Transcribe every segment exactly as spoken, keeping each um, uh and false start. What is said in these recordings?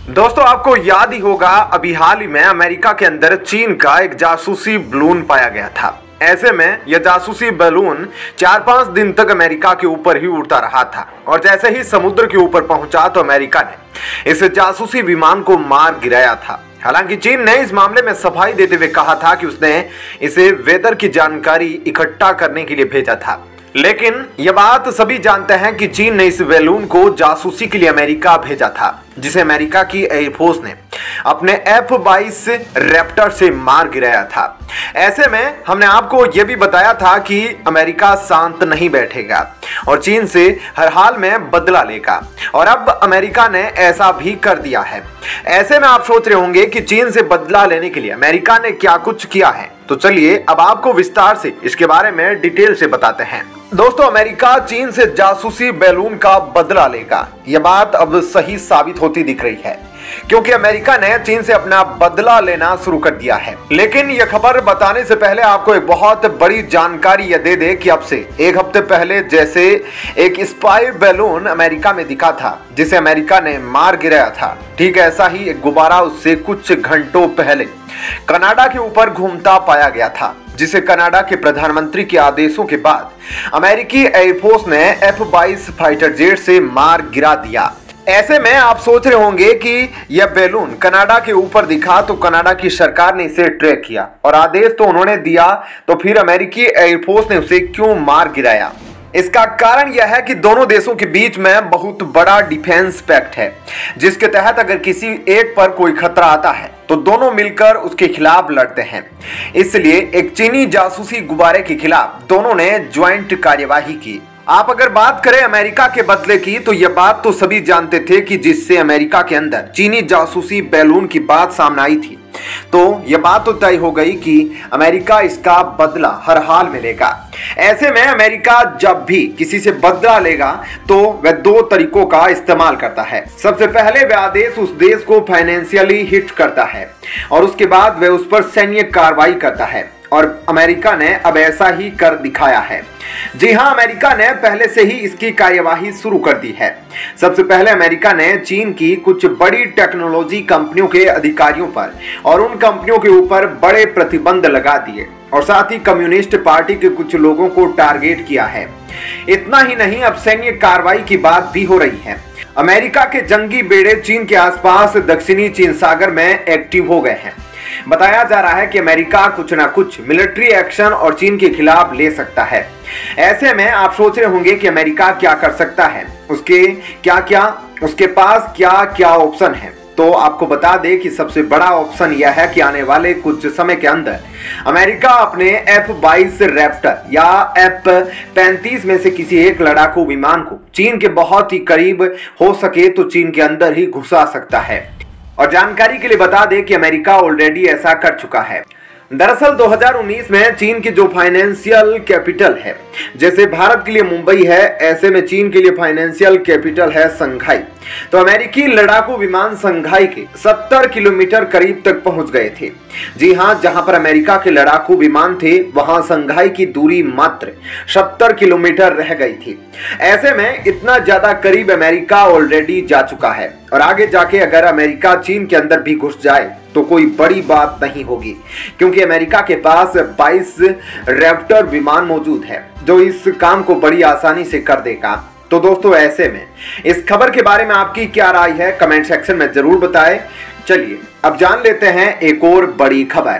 दोस्तों आपको याद ही होगा, अभी हाल ही में अमेरिका के अंदर चीन का एक जासूसी बलून पाया गया था। ऐसे में यह जासूसी बलून चार पांच दिन तक अमेरिका के ऊपर ही उड़ता रहा था और जैसे ही समुद्र के ऊपर पहुंचा तो अमेरिका ने इस जासूसी विमान को मार गिराया था। हालांकि चीन ने इस मामले में सफाई देते हुए कहा था कि उसने इसे वेदर की जानकारी इकट्ठा करने के लिए भेजा था, लेकिन यह बात सभी जानते हैं कि चीन ने इस बैलून को जासूसी के लिए अमेरिका भेजा था, जिसे अमेरिका की एयरफोर्स ने अपने एफ बाईस रैप्टर से मार गिराया था। ऐसे में हमने आपको यह भी बताया था कि अमेरिका शांत नहीं बैठेगा और चीन से हर हाल में बदला लेगा, और अब अमेरिका ने ऐसा भी कर दिया है। ऐसे में आप सोच रहे होंगे कि चीन से बदला लेने के लिए अमेरिका ने क्या कुछ किया है, तो चलिए अब आपको विस्तार से इसके बारे में डिटेल से बताते हैं। दोस्तों, अमेरिका चीन से जासूसी बैलून का बदला लेगा, यह बात अब सही साबित होती दिख रही है, क्योंकि अमेरिका ने चीन से अपना बदला लेना शुरू कर दिया है। लेकिन यह खबर बताने से पहले आपको एक बहुत बड़ी जानकारी यह दे दे कि अब से एक हफ्ते पहले जैसे एक स्पाई बैलून अमेरिका में दिखा था जिसे अमेरिका ने मार गिराया था, ठीक ऐसा ही एक गुब्बारा उससे कुछ घंटों पहले कनाडा के ऊपर घूमता पाया गया था, जिसे कनाडा के प्रधानमंत्री के आदेशों के बाद अमेरिकी एयरफोर्स ने एफ बाईस फाइटर जेट से मार गिरा दिया। ऐसे में आप सोच रहे होंगे कि यह बैलून कनाडा के ऊपर दिखा तो कनाडा की सरकार ने इसे ट्रैक किया और आदेश तो उन्होंने दिया, तो फिर अमेरिकी एयरफोर्स ने उसे क्यों मार गिराया? इसका कारण यह है कि दोनों देशों के बीच में बहुत बड़ा डिफेंस पैक्ट है, जिसके तहत अगर किसी एक पर कोई खतरा आता है तो दोनों मिलकर उसके खिलाफ लड़ते हैं। इसलिए एक चीनी जासूसी गुब्बारे के खिलाफ दोनों ने ज्वाइंट कार्यवाही की। आप अगर बात करें अमेरिका के बदले की, तो यह बात तो सभी जानते थे कि जिससे अमेरिका के अंदर चीनी जासूसी बैलून की बात सामने आई थी, तो यह बात तो तय हो गई कि अमेरिका इसका बदला हर हाल में लेगा। ऐसे में अमेरिका जब भी किसी से बदला लेगा तो वह दो तरीकों का इस्तेमाल करता है। सबसे पहले वह आदेश उस देश को फाइनेंशियली हिट करता है और उसके बाद वह उस पर सैन्य कार्रवाई करता है, और अमेरिका ने अब ऐसा ही कर दिखाया है। जी हां, अमेरिका ने पहले से ही इसकी कार्यवाही शुरू कर दी है। सबसे पहले अमेरिका ने चीन की कुछ बड़ी टेक्नोलॉजी कंपनियों के अधिकारियों पर और उन कंपनियों के ऊपर बड़े प्रतिबंध लगा दिए और साथ ही कम्युनिस्ट पार्टी के कुछ लोगों को टारगेट किया है। इतना ही नहीं, अब सैन्य कार्रवाई की बात भी हो रही है। अमेरिका के जंगी बेड़े चीन के आसपास दक्षिणी चीन सागर में एक्टिव हो गए हैं। बताया जा रहा है कि अमेरिका कुछ ना कुछ मिलिट्री एक्शन और चीन के खिलाफ ले सकता है। ऐसे में आप सोच रहे होंगे कि अमेरिका क्या कर सकता है, उसके क्या क्या उसके पास क्या क्या ऑप्शन है। तो आपको बता दें कि सबसे बड़ा ऑप्शन यह है कि आने वाले कुछ समय के अंदर अमेरिका अपने एफ बाईस रैप्टर या एफ पैंतीस में से किसी एक लड़ाकू विमान को चीन के बहुत ही करीब हो सके तो चीन के अंदर ही घुसा सकता है। और जानकारी के लिए बता दें कि अमेरिका ऑलरेडी ऐसा कर चुका है। दरअसल दो हज़ार उन्नीस में चीन की जो फाइनेंशियल कैपिटल है, जैसे भारत के लिए मुंबई है, ऐसे में चीन के लिए फाइनेंशियल कैपिटल है संघाई। तो अमेरिकी लड़ाकू विमान संघाई के सत्तर किलोमीटर करीब तक पहुंच गए थे। जी हां, जहां पर अमेरिका के लड़ाकू विमान थे वहां संघाई की दूरी मात्र सत्तर किलोमीटर रह गई थी। ऐसे में इतना ज्यादा करीब अमेरिका ऑलरेडी जा चुका है, और आगे जाके अगर अमेरिका चीन के अंदर भी घुस जाए तो कोई बड़ी बात नहीं होगी, क्योंकि अमेरिका के पास बाईस रैप्टर विमान मौजूद है जो इस काम को बड़ी आसानी से कर देगा। तो दोस्तों, ऐसे में इस खबर के बारे में आपकी क्या राय है, कमेंट सेक्शन में जरूर बताएं। चलिए अब जान लेते हैं एक और बड़ी खबर।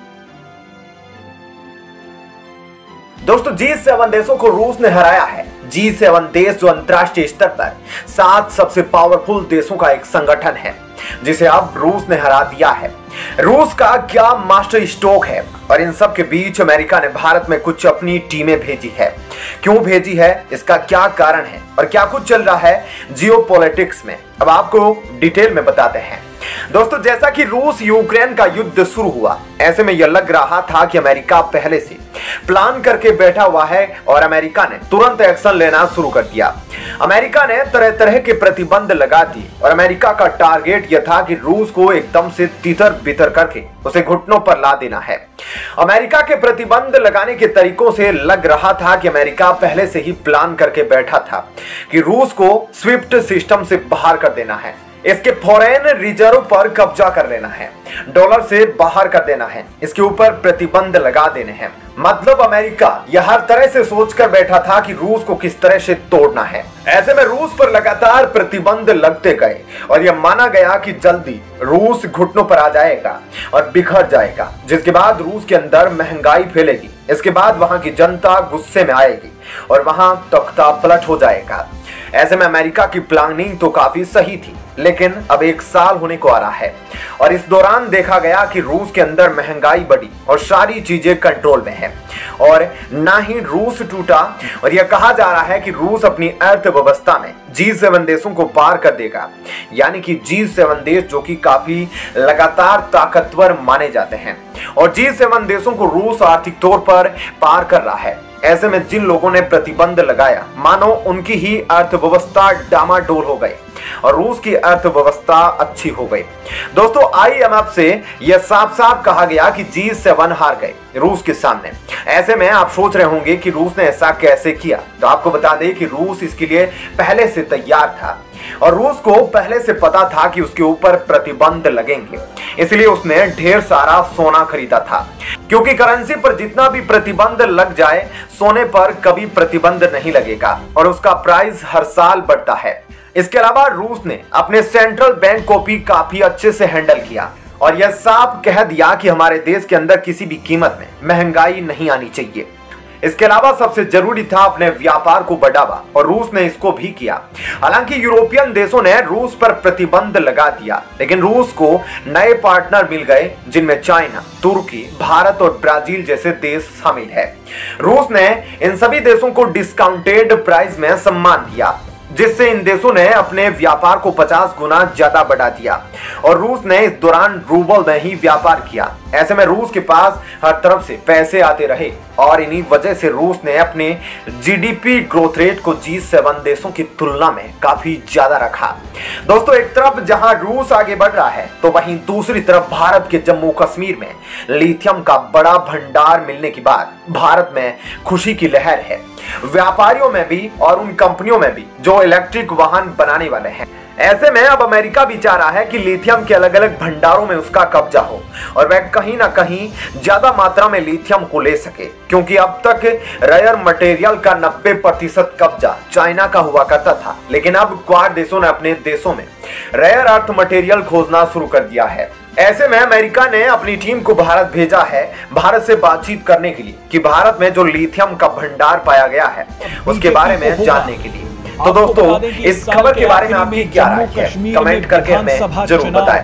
दोस्तों, जी सेवन देशों को रूस ने हराया है। जी सेवन देश जो अंतर्राष्ट्रीय स्तर पर सात सबसे पावरफुल देशों का एक संगठन है, जिसे अब रूस ने हरा दिया है। रूस का क्या मास्टर स्ट्रोक है, और इन सब के बीच अमेरिका ने भारत में कुछ अपनी टीमें भेजी है। क्यों भेजी है, इसका क्या कारण है और क्या कुछ चल रहा है जियोपॉलिटिक्स में, अब आपको डिटेल में बताते हैं। दोस्तों, जैसा कि रूस यूक्रेन का युद्ध शुरू हुआ, ऐसे में यह लग रहा था कि अमेरिका पहले से प्लान करके बैठा हुआ है और अमेरिका ने तुरंत एक्शन लेना शुरू कर दिया। अमेरिका ने तरह तरह के प्रतिबंध लगा दिए और अमेरिका का टारगेट यह था कि रूस को एकदम से तितर बितर करके उसे घुटनों पर ला देना है। अमेरिका के प्रतिबंध लगाने के तरीकों से लग रहा था कि अमेरिका पहले से ही प्लान करके बैठा था कि रूस को स्विफ्ट सिस्टम से बाहर कर देना है। इसके फॉरेन रिजर्व पर कब्जा कर लेना है, डॉलर से बाहर कर देना है, इसके ऊपर प्रतिबंध लगा देने हैं। मतलब अमेरिका यह हर तरह से सोचकर बैठा था कि रूस को किस तरह से तोड़ना है। ऐसे में रूस पर लगातार प्रतिबंध लगते गए और यह माना गया कि जल्दी रूस घुटनों पर आ जाएगा और बिखर जाएगा, जिसके बाद रूस के अंदर महंगाई फैलेगी। इसके बाद वहां की जनता गुस्से में आएगी और वहां तख्ता पलट हो जाएगा। ऐसे में अमेरिका की प्लानिंग तो काफी सही थी, लेकिन अब एक साल होने को आ रहा है और इस दौरान देखा गया कि रूस के अंदर महंगाई बढ़ी और सारी चीजें कंट्रोल में है और ना ही रूस टूटा। और यह कहा जा रहा है कि रूस अपनी अर्थव्यवस्था में जी सेवन देशों को पार कर देगा, यानी कि जी सेवन देश जो कि काफी लगातार ताकतवर माने जाते हैं और जी सेवन देशों को रूस आर्थिक तौर पर पार कर रहा है। ऐसे में जिन लोगों ने प्रतिबंध लगाया, मानो उनकी ही अर्थव्यवस्था डामाडोल हो गई और रूस की अर्थव्यवस्था अच्छी हो गई। दोस्तों, आई एम एफ से यह साफ साफ कहा गया कि जी सेवन हार गए रूस के सामने। ऐसे में आप सोच रहे होंगे कि रूस ने ऐसा कैसे किया, तो आपको बता दें कि रूस इसके लिए पहले से तैयार था और रूस को पहले से पता था कि उसके ऊपर प्रतिबंध लगेंगे, इसलिए उसने ढेर सारा सोना खरीदा था, क्योंकि करेंसी पर जितना भी प्रतिबंध लग जाए, सोने पर कभी प्रतिबंध नहीं लगेगा और उसका प्राइस हर साल बढ़ता है। इसके अलावा रूस ने अपने सेंट्रल बैंक को भी काफी अच्छे से हैंडल किया और यह साफ कह दिया कि हमारे देश के अंदर किसी भी कीमत में महंगाई नहीं आनी चाहिए। इसके अलावा सबसे जरूरी था अपने व्यापार को बढ़ावा और रूस ने इसको भी किया। हालांकि यूरोपियन देशों ने रूस पर प्रतिबंध लगा दिया, लेकिन रूस को नए पार्टनर मिल गए, जिनमें चाइना, तुर्की, भारत और ब्राजील जैसे देश शामिल है। रूस ने इन सभी देशों को डिस्काउंटेड प्राइस में सम्मान दिया, जिससे इन देशों ने अपने व्यापार को पचास गुना ज्यादा बढ़ा दिया और रूस ने इस दौरान रूबल में ही व्यापार किया। ऐसे में रूस के पास हर तरफ से पैसे आते रहे और इन्हीं वजह से रूस ने अपने G D P growth rate को जी सेवन देशों की तुलना में काफी ज्यादा रखा। दोस्तों, एक तरफ जहां रूस आगे बढ़ रहा है, तो वहीं दूसरी तरफ भारत के जम्मू कश्मीर में लिथियम का बड़ा भंडार मिलने के बाद भारत में खुशी की लहर है, व्यापारियों में भी और उन कंपनियों में भी जो इलेक्ट्रिक वाहन बनाने वाले हैं। ऐसे में अब अमेरिका भी चाह रहा है कि लिथियम के अलग अलग भंडारों में उसका कब्जा हो और वह कहीं ना कहीं ज्यादा मात्रा में लिथियम को ले सके, क्योंकि अब तक रेयर मटेरियल का नब्बे प्रतिशत कब्जा चाइना का हुआ करता था, लेकिन अब क्वाड देशों ने अपने देशों में रेयर अर्थ मटेरियल खोजना शुरू कर दिया है। ऐसे में अमेरिका ने अपनी टीम को भारत भेजा है, भारत से बातचीत करने के लिए कि भारत में जो लिथियम का भंडार पाया गया है उसके बारे में जानने के लिए। तो दोस्तों, इस खबर के बारे में आपकी क्या राय है, कमेंट करके हमें जरूर बताएं।